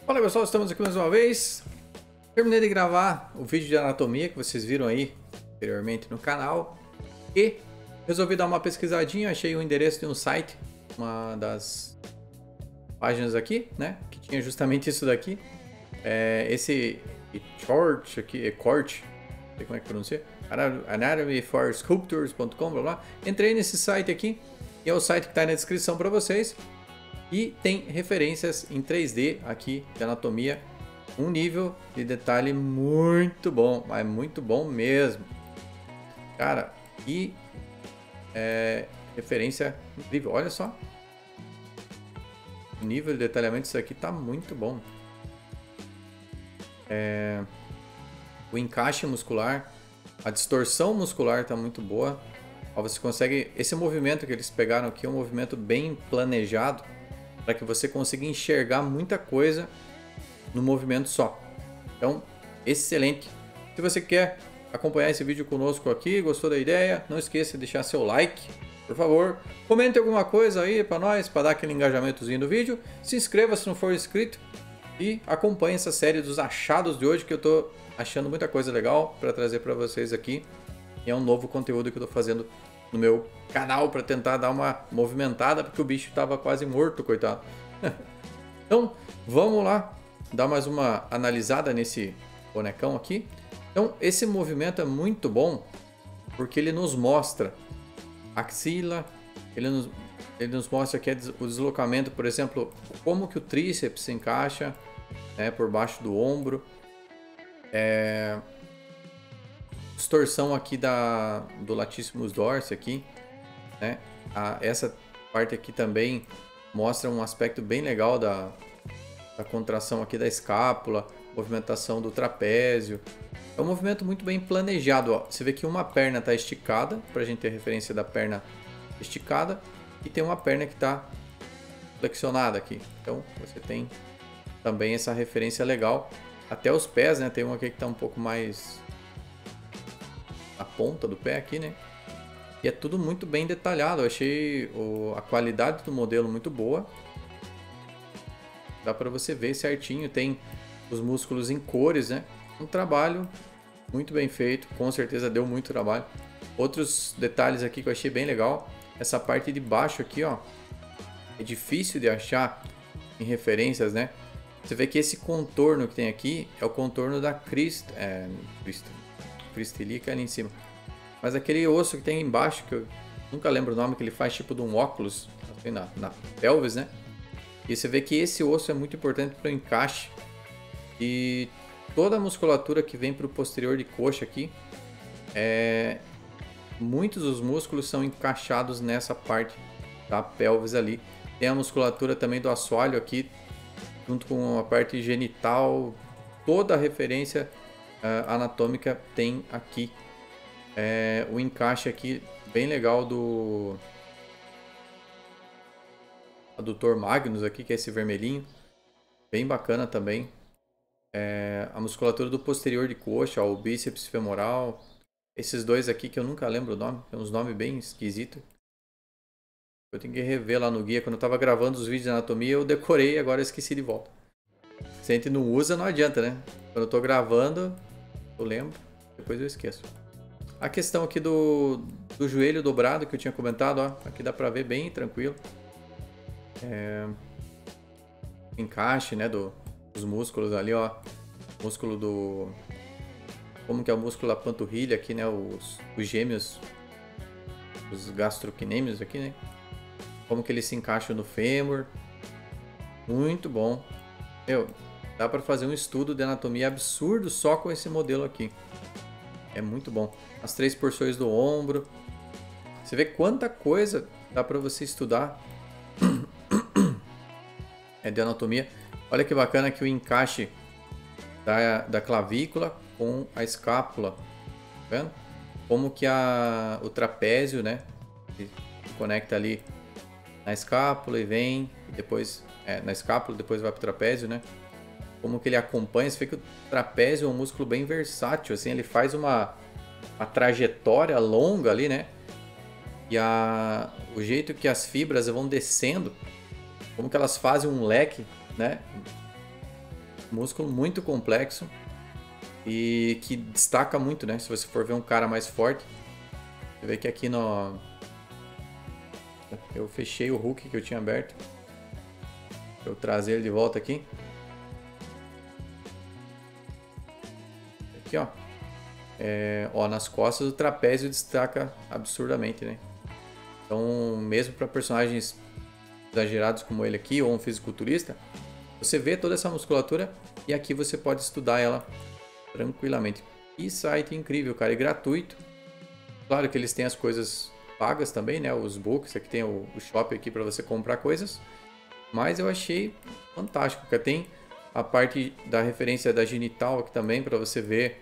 Fala pessoal, estamos aqui mais uma vez. Terminei de gravar o vídeo de anatomia que vocês viram aí anteriormente no canal e resolvi dar uma pesquisadinha, achei o endereço de um site, uma das páginas aqui, né, que tinha justamente isso daqui. Esse short aqui, Court, não sei como é que pronuncia, anatomyforsculptors.com, blá blá. Entrei nesse site aqui e é o site que está na descrição para vocês. E tem referências em 3D aqui de anatomia, um nível de detalhe muito bom, mas muito bom mesmo. Cara, e referência incrível, olha só. O nível de detalhamento disso aqui tá muito bom. O encaixe muscular, a distorção muscular tá muito boa. Ó, você consegue, esse movimento que eles pegaram aqui é um movimento bem planejado, para que você consiga enxergar muita coisa no movimento só. Então, excelente. Se você quer acompanhar esse vídeo conosco aqui, gostou da ideia, não esqueça de deixar seu like, por favor. Comente alguma coisa aí para nós, para dar aquele engajamentozinho no vídeo. Se inscreva se não for inscrito e acompanhe essa série dos achados de hoje, que eu estou achando muita coisa legal para trazer para vocês aqui. E é um novo conteúdo que eu estou fazendo no meu canal para tentar dar uma movimentada, porque o bicho estava quase morto, coitado. Então, vamos lá dar mais uma analisada nesse bonecão aqui. Então, esse movimento é muito bom porque ele nos mostra axila, ele nos mostra aqui o deslocamento, por exemplo, como que o tríceps se encaixa, né, por baixo do ombro. Distorção aqui do latissimus dorsi aqui, né? Essa parte aqui também mostra um aspecto bem legal da contração aqui da escápula, movimentação do trapézio. É um movimento muito bem planejado, ó. Você vê que uma perna está esticada, para a gente ter referência da perna esticada, e tem uma perna que está flexionada aqui. Então você tem também essa referência legal. Até os pés, né? Tem uma aqui que está um pouco mais a ponta do pé aqui, né? E é tudo muito bem detalhado. Eu achei a qualidade do modelo muito boa. Dá para você ver certinho. Tem os músculos em cores, né? Um trabalho muito bem feito. Com certeza deu muito trabalho. Outros detalhes aqui que eu achei bem legal. Essa parte de baixo aqui, ó. É difícil de achar em referências, né? Você vê que esse contorno que tem aqui é o contorno da crista iliaca ali em cima. Mas aquele osso que tem embaixo, que eu nunca lembro o nome, que ele faz tipo de um óculos assim, na pelvis, né? E você vê que esse osso é muito importante para o encaixe. E toda a musculatura que vem para o posterior de coxa aqui, muitos dos músculos são encaixados nessa parte da pelvis ali. Tem a musculatura também do assoalho aqui, junto com a parte genital. Toda a referência anatômica tem aqui. O encaixe aqui bem legal do adutor magnus aqui, que é esse vermelhinho, bem bacana também. A musculatura do posterior de coxa, ó, o bíceps femoral, esses dois aqui que eu nunca lembro o nome, tem uns nomes bem esquisitos. Eu tenho que rever lá no guia. Quando eu estava gravando os vídeos de anatomia eu decorei e agora eu esqueci de volta. Se a gente não usa, não adianta, né? Quando eu estou gravando eu lembro, depois eu esqueço. A questão aqui do joelho dobrado que eu tinha comentado, ó, aqui dá pra ver bem tranquilo. Encaixe, né, dos músculos ali, ó. Músculo do... Como que é o músculo da panturrilha aqui, né, os gêmeos, os gastrocnêmios aqui, né. Como que ele se encaixa no fêmur. Muito bom. Dá pra fazer um estudo de anatomia absurdo só com esse modelo aqui. É muito bom. As 3 porções do ombro. Você vê quanta coisa dá para você estudar de anatomia. Olha que bacana que o encaixe da clavícula com a escápula. Tá vendo? Como que o trapézio, né? Se conecta ali na escápula e vem. E depois na escápula, depois vai para o trapézio, né? Como que ele acompanha. Você vê que o trapézio é um músculo bem versátil, assim, ele faz uma trajetória longa ali, né? E o jeito que as fibras vão descendo, como que elas fazem um leque, né? Músculo muito complexo e que destaca muito, né? Se você for ver um cara mais forte, você vê que aqui no... Eu fechei o hook que eu tinha aberto. Deixa eu trazer ele de volta aqui. Aqui, ó. Ó, nas costas o trapézio destaca absurdamente, né? Então, mesmo para personagens exagerados como ele aqui, ou um fisiculturista, você vê toda essa musculatura e aqui você pode estudar ela tranquilamente. E site incrível, cara, e gratuito. Claro que eles têm as coisas pagas também, né? Os books, aqui tem o shop aqui para você comprar coisas. Mas eu achei fantástico, porque tem a parte da referência da genital aqui também para você ver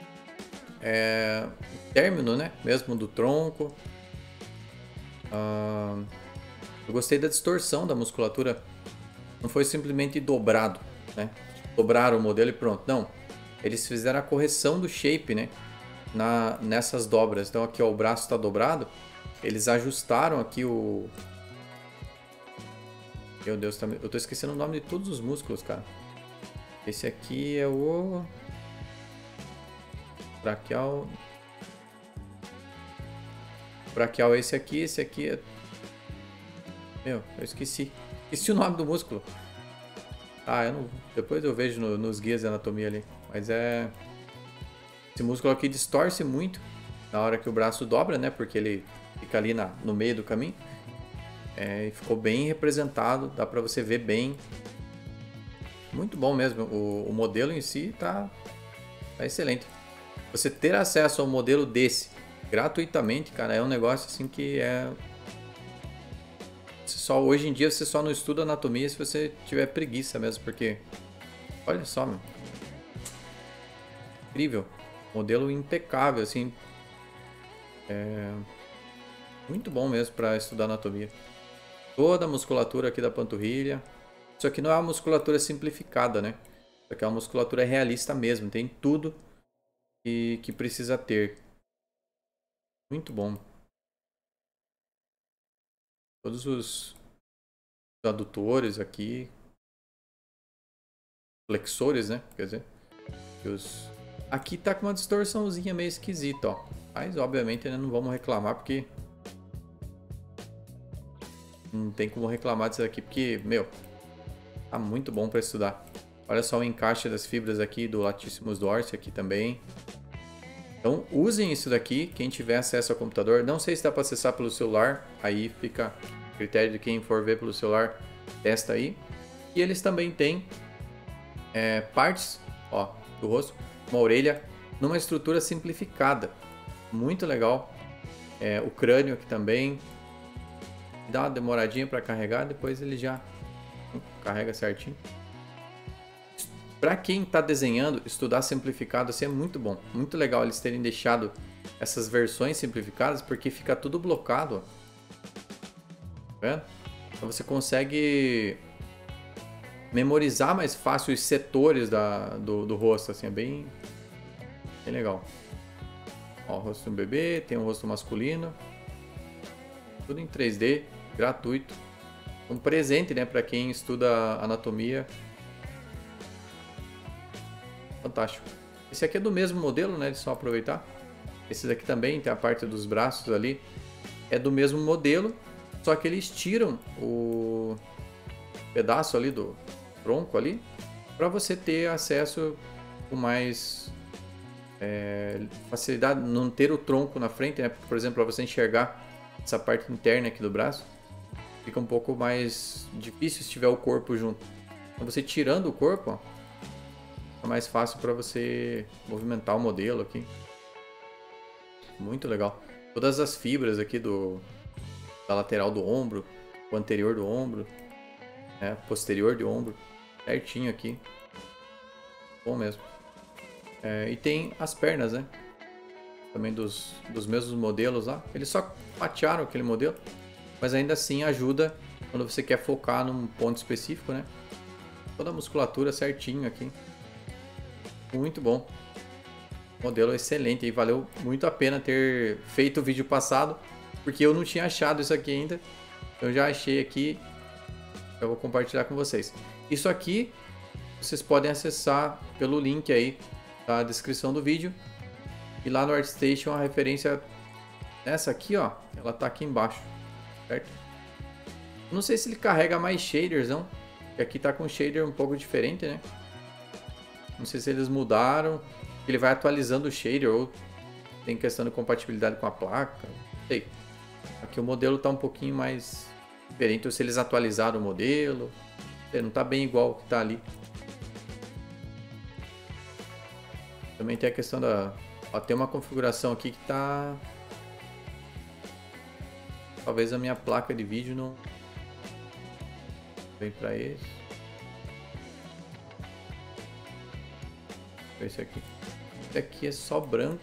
o término, né? Mesmo do tronco. Eu gostei da distorção da musculatura. Não foi simplesmente dobrado, né? Dobraram o modelo e pronto. Não. Eles fizeram a correção do shape, né? Nessas dobras. Então aqui, ó, o braço está dobrado. Eles ajustaram aqui o... Meu Deus, eu tô esquecendo o nome de todos os músculos, cara. Esse aqui é o... braquial. Braquial é esse aqui é... Meu, eu esqueci. Esqueci o nome do músculo. Ah, eu não... Depois eu vejo nos guias de anatomia ali. Mas é... Esse músculo aqui distorce muito na hora que o braço dobra, né? Porque ele fica ali no meio do caminho. E ficou bem representado. Dá pra você ver bem. Muito bom mesmo. O modelo em si tá excelente. Você ter acesso ao modelo desse gratuitamente, cara, é um negócio assim que é... Hoje em dia você só não estuda anatomia se você tiver preguiça mesmo, porque... Olha só, meu. Incrível. Modelo impecável, assim. Muito bom mesmo para estudar anatomia. Toda a musculatura aqui da panturrilha. Isso aqui não é uma musculatura simplificada, né? Isso aqui é uma musculatura realista mesmo. Tem tudo que precisa ter. Muito bom. Todos os adutores aqui. Flexores, né? Quer dizer, aqui tá com uma distorçãozinha meio esquisita, ó. Mas, obviamente, ainda não vamos reclamar, porque... Não tem como reclamar disso aqui, porque, meu... Tá muito bom para estudar. Olha só o encaixe das fibras aqui do latissimus dorsi aqui também. Então, usem isso daqui, quem tiver acesso ao computador. Não sei se dá para acessar pelo celular. Aí fica a critério de quem for ver pelo celular. Testa aí. E eles também têm partes, ó, do rosto, uma orelha numa estrutura simplificada, muito legal. O crânio aqui também dá uma demoradinha para carregar, depois ele já carrega certinho. Para quem está desenhando, estudar simplificado assim é muito bom, muito legal eles terem deixado essas versões simplificadas, porque fica tudo blocado, ó. Tá vendo? Então você consegue memorizar mais fácil os setores do rosto, assim, é bem legal. Ó, o rosto de um bebê, tem um rosto masculino, tudo em 3D, gratuito. Um presente, né, para quem estuda anatomia. Fantástico. Esse aqui é do mesmo modelo, né, de só aproveitar. Esse daqui também tem a parte dos braços ali, é do mesmo modelo, só que eles tiram o pedaço ali do tronco ali, para você ter acesso com mais facilidade, não ter o tronco na frente, né? Por exemplo, para você enxergar essa parte interna aqui do braço, fica um pouco mais difícil se tiver o corpo junto. Então você tirando o corpo, ó, é mais fácil para você movimentar o modelo aqui. Muito legal. Todas as fibras aqui da lateral do ombro, o anterior do ombro, posterior do ombro, certinho aqui. Bom mesmo. E tem as pernas, né? Também dos mesmos modelos lá. Eles só patearam aquele modelo, mas ainda assim ajuda quando você quer focar num ponto específico, né? Toda a musculatura certinho aqui. Muito bom. Modelo excelente e valeu muito a pena ter feito o vídeo passado, porque eu não tinha achado isso aqui ainda. Eu já achei aqui. Eu vou compartilhar com vocês. Isso aqui vocês podem acessar pelo link aí da descrição do vídeo. E lá no ArtStation a referência essa aqui, ó, ela tá aqui embaixo, certo? Não sei se ele carrega mais shaders, não. Porque aqui tá com um shader um pouco diferente, né? Não sei se eles mudaram. Ele vai atualizando o shader ou tem questão de compatibilidade com a placa. Não sei. Aqui o modelo tá um pouquinho mais diferente. Ou se eles atualizaram o modelo. Não tá bem igual o que tá ali. Também tem a questão da... Ó, tem uma configuração aqui que tá... Talvez a minha placa de vídeo não... Vem pra esse. Esse aqui. Esse aqui é só branco.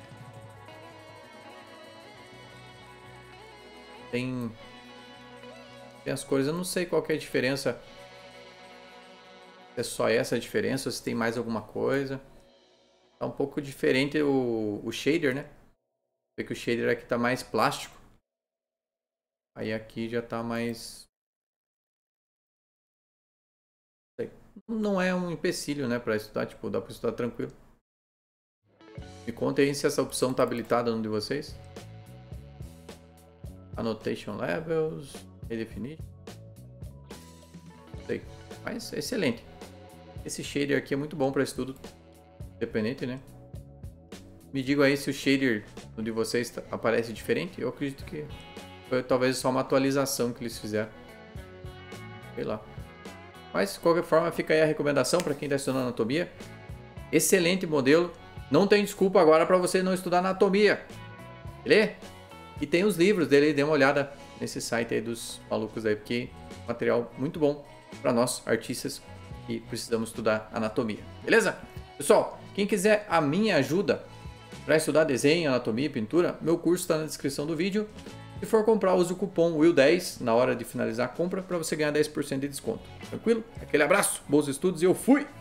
Tem as cores, eu não sei qual que é a diferença. Se é só essa a diferença ou se tem mais alguma coisa. Tá um pouco diferente o shader, né? Vê que o shader aqui tá mais plástico. Aí aqui já tá mais... Não é um empecilho, né, para estudar, tipo, dá para estudar tranquilo. Me conta aí se essa opção tá habilitada no de vocês. Annotation Levels, Redefinition. Sei, mas excelente. Esse shader aqui é muito bom para estudo independente, né? Me digam aí se o shader no de vocês aparece diferente. Eu acredito que foi talvez só uma atualização que eles fizeram. Sei lá. Mas, de qualquer forma, fica aí a recomendação para quem está estudando anatomia. Excelente modelo. Não tem desculpa agora para você não estudar anatomia. Beleza? E tem os livros dele. Dê uma olhada nesse site aí dos malucos aí. Porque é um material muito bom para nós, artistas, que precisamos estudar anatomia. Beleza? Pessoal, quem quiser a minha ajuda para estudar desenho, anatomia e pintura, meu curso está na descrição do vídeo. Se for comprar, use o cupom WILL10 na hora de finalizar a compra para você ganhar 10% de desconto. Tranquilo? Aquele abraço, bons estudos e eu fui!